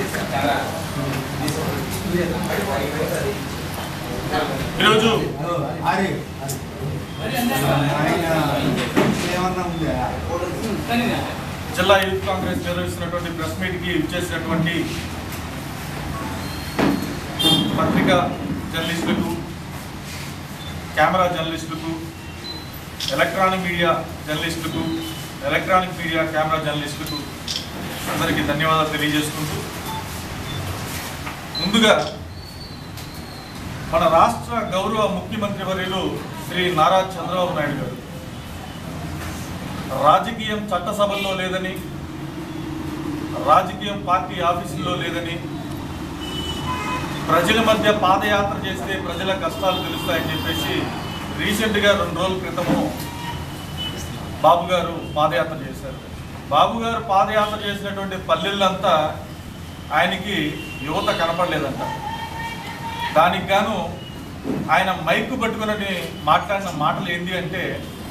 ఈరోజు జిల్లా యూత్ కాంగ్రెస్ నిర్వహిస్తున్నటువంటి ప్రెస్ మీట్కి ఇచ్చేసినటువంటి పత్రికా జర్నలిస్టులకు, కెమెరా జర్నలిస్టులకు, ఎలక్ట్రానిక్ మీడియా జర్నలిస్టులకు, ఎలక్ట్రానిక్ మీడియా కెమెరా జర్నలిస్టులకు అందరికీ ధన్యవాదాలు తెలియజేసుకుంటూ, ముందుగా మన రాష్ట్ర గౌరవ ముఖ్యమంత్రి వర్యులు శ్రీ నారా చంద్రబాబు నాయుడు గారు రాజకీయం చట్టసభల్లో లేదని, రాజకీయం పార్టీ ఆఫీసుల్లో లేదని, ప్రజల మధ్య పాదయాత్ర చేస్తే ప్రజల కష్టాలు తెలుస్తాయని చెప్పేసి రీసెంట్గా 2 రోజుల క్రితము బాబు గారు పాదయాత్ర చేశారు. బాబు గారు పాదయాత్ర చేసినటువంటి పల్లెళ్ళంతా ఆయనకి యువత కనపడలేదంట. దానికి గాను ఆయన మైకు పట్టుకుని మాట్లాడిన మాటలు ఏంటి అంటే,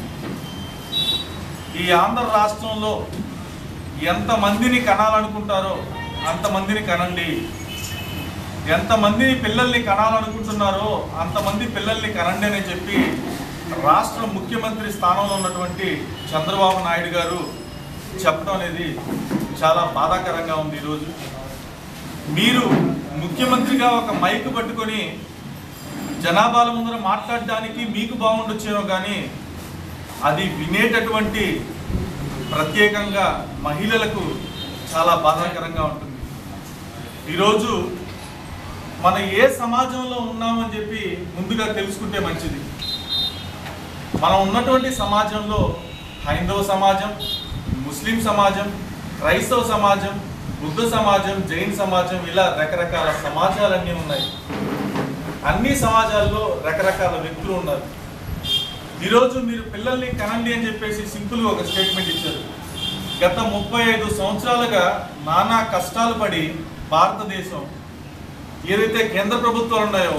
ఈ ఆంధ్ర రాష్ట్రంలో ఎంతమందిని కనాలనుకుంటారో అంతమందిని కనండి, ఎంతమందిని పిల్లల్ని కనాలనుకుంటున్నారో అంతమంది పిల్లల్ని కనండి అని చెప్పి రాష్ట్ర ముఖ్యమంత్రి స్థానంలో ఉన్నటువంటి చంద్రబాబు నాయుడు గారు చెప్పడం అనేది చాలా బాధాకరంగా ఉంది. ఈరోజు మీరు ముఖ్యమంత్రిగా ఒక మైకు పట్టుకొని జనాభాల ముందర మాట్లాడడానికి మీకు బాగుండొచ్చేమో, కానీ అది వినేటటువంటి ప్రత్యేకంగా మహిళలకు చాలా బాధాకరంగా ఉంటుంది. ఈరోజు మనం ఏ సమాజంలో ఉన్నామని చెప్పి ముందుగా తెలుసుకుంటే మంచిది. మనం ఉన్నటువంటి సమాజంలో హైందవ సమాజం, ముస్లిం సమాజం, క్రైస్తవ సమాజం, బుద్ధ సమాజం, జైన్ సమాజం, ఇలా రకరకాల సమాజాలన్నీ ఉన్నాయి. అన్ని సమాజాల్లో రకరకాల వ్యక్తులు ఉన్నారు. ఈరోజు మీరు పిల్లల్ని కనండి అని చెప్పేసి సింపుల్గా ఒక స్టేట్మెంట్ ఇచ్చారు. గత 35 సంవత్సరాలుగా నానా కష్టాలు పడి భారతదేశం ఏదైతే కేంద్ర ప్రభుత్వాలు ఉన్నాయో,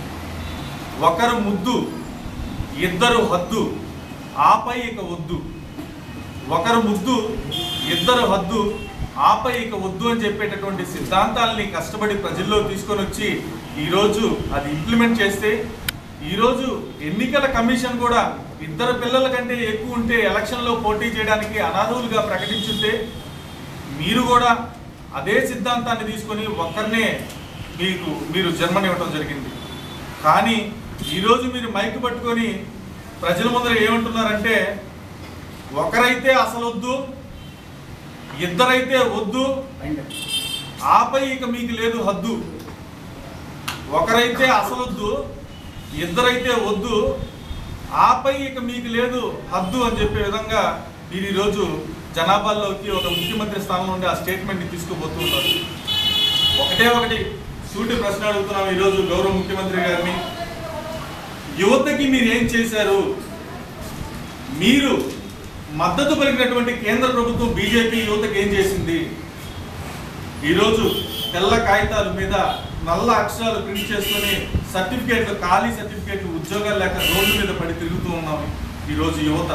ఒకరు ముద్దు ఇద్దరు హద్దు ఆపై ఇక వద్దు, ఒకరు ముద్దు ఇద్దరు హద్దు ఆపై ఇక వద్దు అని చెప్పేటటువంటి సిద్ధాంతాలని కష్టపడి ప్రజల్లో తీసుకొని వచ్చి ఈరోజు అది ఇంప్లిమెంట్ చేస్తే, ఈరోజు ఎన్నికల కమిషన్ కూడా ఇద్దరు పిల్లల కంటే ఎక్కువ ఉంటే ఎలక్షన్లో పోటీ చేయడానికి అనాథులుగా ప్రకటించుంటే మీరు కూడా అదే సిద్ధాంతాన్ని తీసుకొని ఒక్కరినే మీరు జన్మనివ్వటం జరిగింది. కానీ ఈరోజు మీరు మైకు పట్టుకొని ప్రజల ముందర ఏమంటున్నారంటే, ఒకరైతే అసలు వద్దు, ఇద్దరైతే వద్దు, ఆపై ఇక మీకు లేదు హద్దు. ఒకరైతే అసలొద్దు, ఇద్దరైతే వద్దు, ఆపై ఇక మీకు లేదు హద్దు అని చెప్పే విధంగా మీరు ఈరోజు జనాభాల్లోకి ఒక ముఖ్యమంత్రి స్థానం నుండి ఆ స్టేట్మెంట్ని తీసుకుపోతున్నారు. ఒకటి సూటి ప్రశ్న అడుగుతున్నాం ఈరోజు గౌరవ ముఖ్యమంత్రి గారిని. యువతకి మీరు ఏం చేశారు? మీరు మద్దతు పలికినటువంటి కేంద్ర ప్రభుత్వం బీజేపీ యువతకి ఏం చేసింది? ఈరోజు తెల్ల కాగితాల మీద నల్ల అక్షరాలు ప్రింట్ చేసుకుని సర్టిఫికేట్లు, ఖాళీ సర్టిఫికేట్లు, ఉద్యోగాలు లేక రోడ్డు మీద పడి తిరుగుతూ ఉన్నాం. ఈరోజు యువత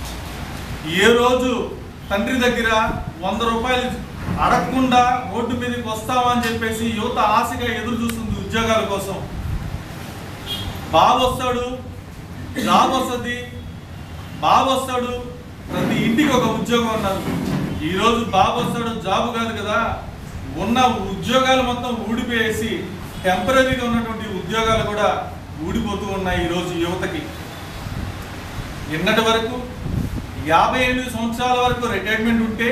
ఏ రోజు తండ్రి దగ్గర 100 రూపాయలు అడగకుండా రోడ్డు మీదకి వస్తావా అని చెప్పేసి యువత ఆశగా ఎదురు చూస్తుంది ఉద్యోగాల కోసం. బాబు వస్తాడు, జాబ్ వస్తుంది, బాబు వస్తాడు, ప్రతి ఇంటికి ఒక ఉద్యోగం అన్నారు. ఈరోజు బాబు వస్తాడు జాబ్ కాదు కదా, ఉన్న ఉద్యోగాలు మొత్తం ఊడిపోయేసి టెంపరీగా ఉన్నటువంటి ఉద్యోగాలు కూడా ఊడిపోతూ ఉన్నాయి ఈరోజు యువతకి. నిన్నటి వరకు 58 సంవత్సరాల వరకు రిటైర్మెంట్ ఉంటే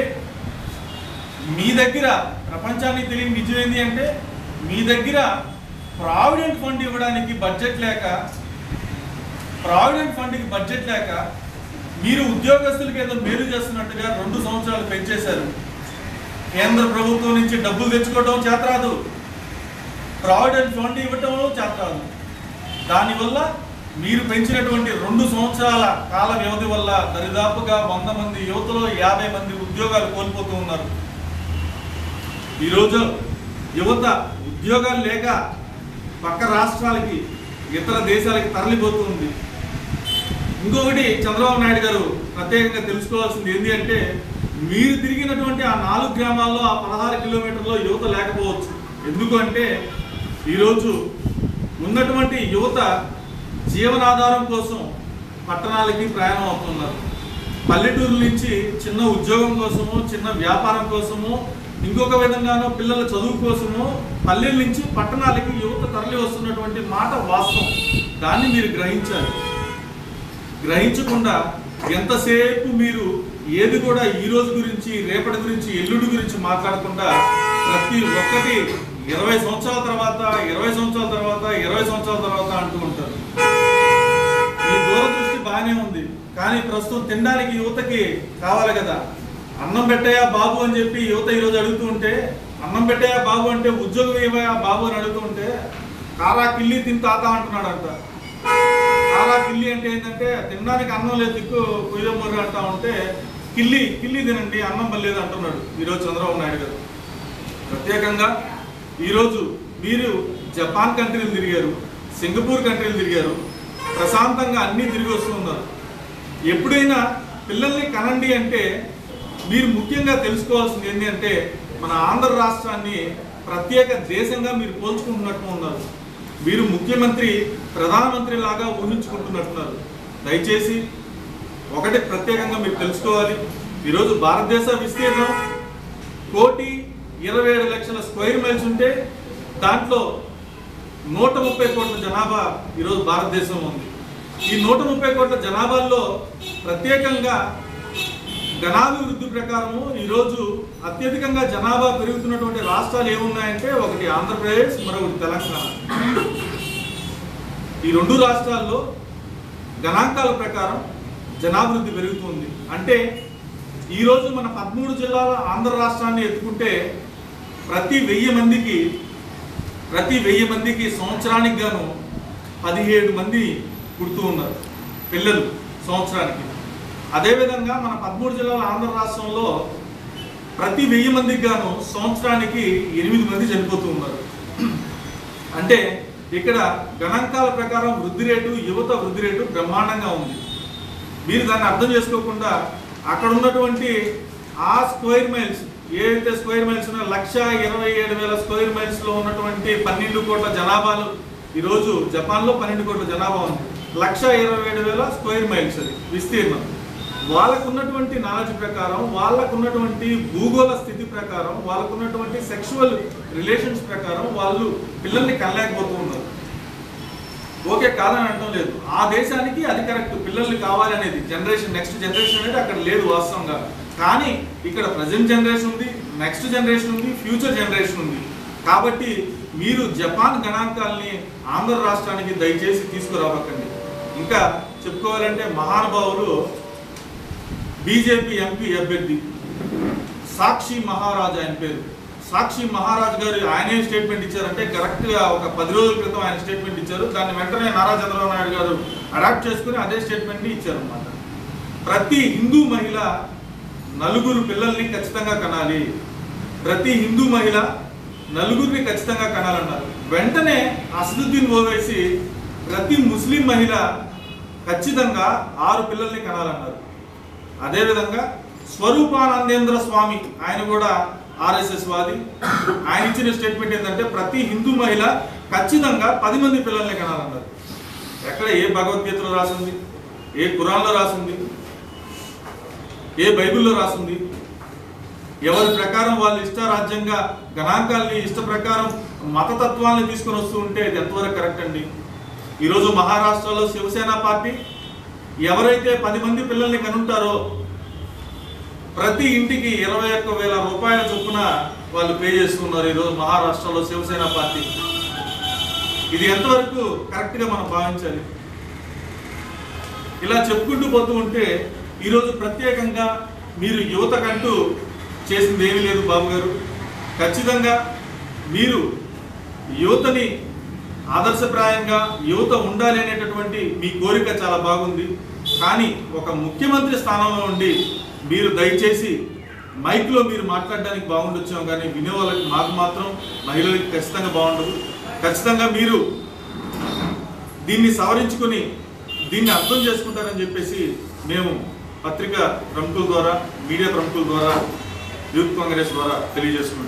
మీ దగ్గర ప్రపంచానికి తెలియని నిజం ఏంటి అంటే, మీ దగ్గర ప్రావిడెంట్ ఫండ్ ఇవ్వడానికి బడ్జెట్ లేక, ప్రావిడెంట్ ఫండ్కి బడ్జెట్ లేక మీరు ఉద్యోగస్తులకి ఏదో మేలు చేస్తున్నట్టుగా 2 సంవత్సరాలు పెంచేశారు. కేంద్ర ప్రభుత్వం నుంచి డబ్బులు తెచ్చుకోవడం చేతరాదు, ప్రావిడెంట్ ఫండ్ ఇవ్వటం చేతరాదు. దానివల్ల మీరు పెంచినటువంటి 2 సంవత్సరాల కాల వ్యవధి వల్ల దరిదాపుగా 100 మంది యువతలో 50 మంది ఉద్యోగాలు కోల్పోతూ ఉన్నారు. ఈరోజు యువత ఉద్యోగాలు లేక పక్క రాష్ట్రాలకి, ఇతర దేశాలకి ఇంకొకటి చంద్రబాబు నాయుడు గారు ప్రత్యేకంగా తెలుసుకోవాల్సింది ఏంటి అంటే, మీరు తిరిగినటువంటి ఆ 4 గ్రామాల్లో ఆ 16 కిలోమీటర్లో యువత లేకపోవచ్చు. ఎందుకంటే ఈరోజు ఉన్నటువంటి యువత జీవనాధారం కోసం పట్టణాలకి ప్రయాణం అవుతున్నారు. పల్లెటూరు నుంచి చిన్న ఉద్యోగం కోసము, చిన్న వ్యాపారం కోసము, ఇంకొక విధంగానో పిల్లల చదువు కోసము పల్లెల నుంచి పట్టణాలకి యువత తరలి వస్తున్నటువంటి మాట వాస్తవం. దాన్ని మీరు గ్రహించాలి. గ్రహించకుండా ఎంతసేపు మీరు ఏది కూడా ఈ రోజు గురించి, రేపటి గురించి, ఎల్లుడి గురించి మాట్లాడకుండా ప్రతి ఒక్కటి 20 సంవత్సరాల తర్వాత 20 సంవత్సరాల తర్వాత 20 సంవత్సరాల తర్వాత అంటూ ఉంటారు. ఈ దూరదృష్టి బాగానే ఉంది, కానీ ప్రస్తుతం తినడానికి యువతకి కావాలి కదా. అన్నం పెట్టాయా బాబు అని చెప్పి యువత ఈరోజు అడుగుతూ ఉంటే, అన్నం పెట్టాయా బాబు అంటే ఉద్యోగం ఇవ్వయా బాబు అని అడుగుతూ ఉంటే, కారా కిల్లి తిని తాత అంటున్నాడంట. కారా కిల్లి అంటే ఏంటంటే తినడానికి అన్నం లేదు దిక్కు కుయ్యమ్మరు అంటా ఉంటే, కిల్లి కిల్లి తినండి అన్నం పర్లేదు అంటున్నాడు ఈరోజు చంద్రబాబు నాయుడు గారు. ప్రత్యేకంగా ఈరోజు మీరు జపాన్ కంట్రీలు తిరిగారు, సింగపూర్ కంట్రీలు తిరిగారు, ప్రశాంతంగా అన్నీ తిరిగి వస్తూ ఉన్నారు. ఎప్పుడైనా పిల్లల్ని కనండి అంటే మీరు ముఖ్యంగా తెలుసుకోవాల్సింది ఏంటంటే మన ఆంధ్ర రాష్ట్రాన్ని ప్రత్యేక దేశంగా మీరు పోల్చుకుంటున్నట్టు ఉన్నారు. మీరు ముఖ్యమంత్రి ప్రధానమంత్రి లాగా ఊహించుకుంటున్నట్టున్నారు. దయచేసి ఒకటి ప్రత్యేకంగా మీరు తెలుసుకోవాలి. ఈరోజు భారతదేశ విస్తీర్ణం 1,27,00,000 స్క్వేర్ మైల్స్ ఉంటే దాంట్లో 130 కోట్ల జనాభా ఈరోజు భారతదేశం ఉంది. ఈ 130 కోట్ల జనాభాలో ప్రత్యేకంగా గణాభివృద్ధి ప్రకారము ఈరోజు అత్యధికంగా జనాభా పెరుగుతున్నటువంటి రాష్ట్రాలు ఏమున్నాయంటే ఒకటి ఆంధ్రప్రదేశ్, మరొకటి తెలంగాణ. ఈ 2 రాష్ట్రాల్లో గణాంకాల ప్రకారం జనాభివృద్ధి పెరుగుతుంది. అంటే ఈరోజు మన 13 జిల్లాల ఆంధ్ర రాష్ట్రాన్ని ఎత్తుకుంటే ప్రతి 1000 మందికి సంవత్సరానికి గాను 17 మంది పుడుతూ ఉన్నారు పిల్లలు సంవత్సరానికి. అదేవిధంగా మన 13 జిల్లాల ఆంధ్ర రాష్ట్రంలో ప్రతి 1000 మందికి గాను సంవత్సరానికి 8 మంది చనిపోతూ ఉన్నారు. అంటే ఇక్కడ గణాంకాల ప్రకారం వృద్ధి రేటు, యువత వృద్ధి రేటు బ్రహ్మాండంగా ఉంది. మీరు దాన్ని అర్థం చేసుకోకుండా అక్కడ ఉన్నటువంటి ఆ స్క్వేర్ మైల్స్ ఏదైతే స్క్వేర్ మైల్స్ ఉన్నాయో 1,27,000 స్క్వేర్ మైల్స్లో ఉన్నటువంటి 12 కోట్ల జనాభాలు ఈరోజు జపాన్లో 12 కోట్ల జనాభా ఉంది. 1,27,000 స్క్వేర్ మైల్స్ అది విస్తీర్ణం. వాళ్ళకున్నటువంటి నాలెడ్జ్ ప్రకారం, వాళ్ళకున్నటువంటి భూగోళ స్థితి ప్రకారం, వాళ్ళకున్నటువంటి సెక్షువల్ రిలేషన్స్ ప్రకారం వాళ్ళు పిల్లల్ని కనలేకపోతూ ఉన్నారు. ఓకే కాదని అనడం లేదు, ఆ దేశానికి అది కరెక్ట్, పిల్లల్ని కావాలి అనేది జనరేషన్, నెక్స్ట్ జనరేషన్ అనేది అక్కడ లేదు వాస్తవంగా. కానీ ఇక్కడ ప్రజెంట్ జనరేషన్ ఉంది, నెక్స్ట్ జనరేషన్ ఉంది, ఫ్యూచర్ జనరేషన్ ఉంది. కాబట్టి మీరు జపాన్ గణాంకాలని ఆంధ్ర రాష్ట్రానికి దయచేసి తీసుకురావకండి. ఇంకా చెప్పుకోవాలంటే మహానుభావులు బీజేపీ ఎంపీ అభ్యర్థి సాక్షి మహారాజ్, ఆయన పేరు సాక్షి మహారాజ్ గారు, ఆయనే స్టేట్మెంట్ ఇచ్చారంటే కరెక్ట్గా ఒక 10 రోజుల క్రితం ఆయన స్టేట్మెంట్ ఇచ్చారు. దాన్ని వెంటనే నారా చంద్రబాబు నాయుడు గారు అడాప్ట్ చేసుకుని అదే స్టేట్మెంట్ని ఇచ్చారన్నమాట. ప్రతి హిందూ మహిళ 4 పిల్లల్ని ఖచ్చితంగా కనాలి, ప్రతి హిందూ మహిళ 4 ఖచ్చితంగా కనాలన్నారు. వెంటనే అసదుద్దీన్ ఓవైసీ ప్రతి ముస్లిం మహిళ ఖచ్చితంగా 6 పిల్లల్ని కనాలన్నారు. అదేవిధంగా స్వరూపానందేంద్ర స్వామి, ఆయన కూడా ఆర్ఎస్ఎస్ వాది, ఆయన ఇచ్చిన స్టేట్మెంట్ ఏంటంటే ప్రతి హిందూ మహిళ ఖచ్చితంగా 10 మంది పిల్లల్ని కనాలన్నారు. ఎక్కడ ఏ భగవద్గీతలో రాసింది, ఏ ఖురాన్లో రాసింది, ఏ బైబిల్లో రాసింది? ఎవరి ప్రకారం వాళ్ళు ఇష్టారాజ్యంగా గణాంకాలని ఇష్ట ప్రకారం మతతత్వాన్ని తీసుకొని వస్తూ ఉంటే ఇది ఎంతవరకు కరెక్ట్ అండి? ఈరోజు మహారాష్ట్రలో శివసేన పార్టీ ఎవరైతే 10 మంది పిల్లల్ని కనుంటారో ప్రతి ఇంటికి 21,000 రూపాయల చొప్పున వాళ్ళు పే చేస్తున్నారు ఈరోజు మహారాష్ట్రలో శివసేన పార్టీ. ఇది ఎంతవరకు కరెక్ట్గా మనం భావించాలి? ఇలా చెప్పుకుంటూ పోతూ ఉంటే ఈరోజు ప్రత్యేకంగా మీరు యువతకంటూ చేసింది ఏమీ లేదు బాబు గారు. ఖచ్చితంగా మీరు యువతని ఆదర్శప్రాయంగా యువత ఉండాలి అనేటటువంటి మీ కోరిక చాలా బాగుంది. కానీ ఒక ముఖ్యమంత్రి స్థానంలో ఉండి మీరు దయచేసి మైక్లో మీరు మాట్లాడడానికి బాగుండొచ్చాం, కానీ వినే వాళ్ళకి మాకు మాత్రం మహిళలకి ఖచ్చితంగా బాగుండదు. ఖచ్చితంగా మీరు దీన్ని సవరించుకొని దీన్ని అర్థం చేసుకుంటారని చెప్పేసి మేము పత్రికా ప్రముఖుల ద్వారా, మీడియా ప్రముఖుల ద్వారా, యూత్ కాంగ్రెస్ ద్వారా తెలియజేసుకుంటున్నాను.